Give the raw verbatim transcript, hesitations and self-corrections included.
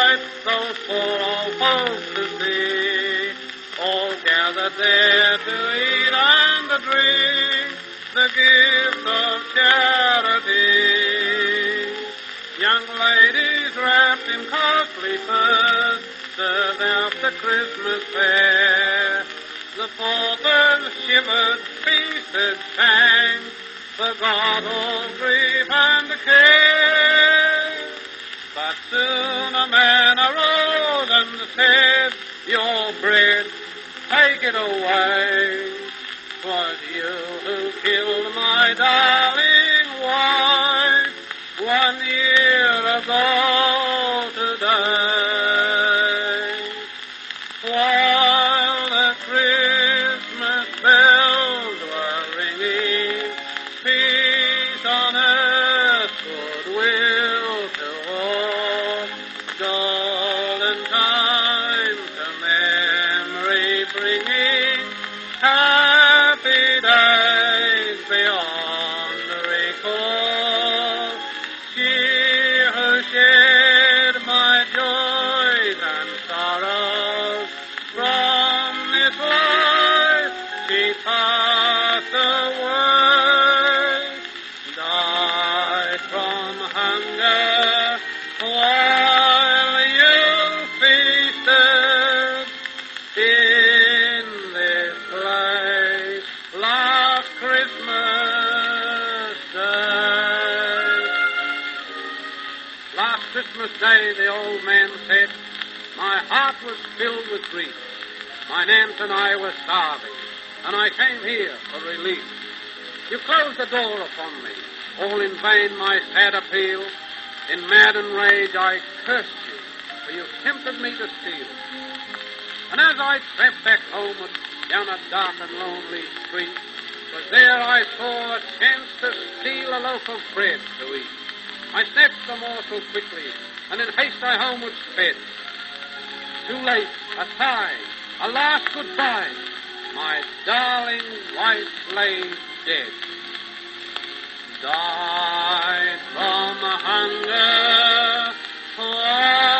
sight those poor old folks to see, all gathered there to eat and to drink the gifts of charity. Young ladies wrapped in costly furs served out the Christmas fare. The paupers shivered, feasted, sang, forgot all grief and care. But soon a man arose and said, "Your bread, take it away. 'Twas you who killed my darling wife one year ago today." While the Christmas bells were ringing, peace on earth, goodwill to all, golden time to memory bringing, happy days beyond recall. She who shared my joys and sorrows from this life, she passed away, died from hunger while you feasted in this place last Christmas Day. Last Christmas Day, the old man said, my heart was filled with grief. My aunt and I were starving, and I came here for relief. You closed the door upon me, all in vain my sad appeal. In maddened rage I cursed you, for you tempted me to steal. And as I tramped back homeward down a dark and lonely street, 'twas there I saw a chance to steal a loaf of bread to eat. I snatched the morsel quickly, and in haste I homeward sped. Too late, a sigh, a last goodbye, my darling wife lay dead. Died from hunger.